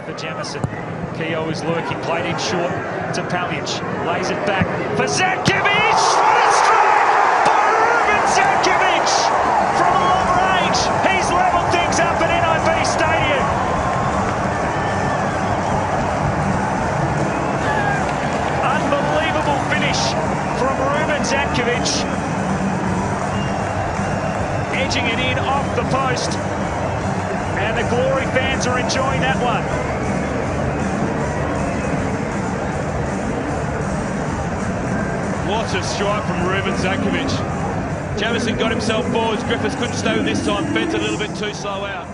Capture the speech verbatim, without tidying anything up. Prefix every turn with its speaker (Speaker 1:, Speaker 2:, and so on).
Speaker 1: for Jamison. Keogh is lurking, played in short to Palic. Lays it back for Zadkovich. What a strike by Ruben Zadkovich from long range. He's levelled things up at N I B Stadium. Unbelievable finish from Ruben Zadkovich. Edging it in off the post. And the Glory fans are enjoying that one.
Speaker 2: What a strike from Ruben Zadkovich. Jamison got himself forwards. Griffiths couldn't stay with this time. Bent a little bit too slow out.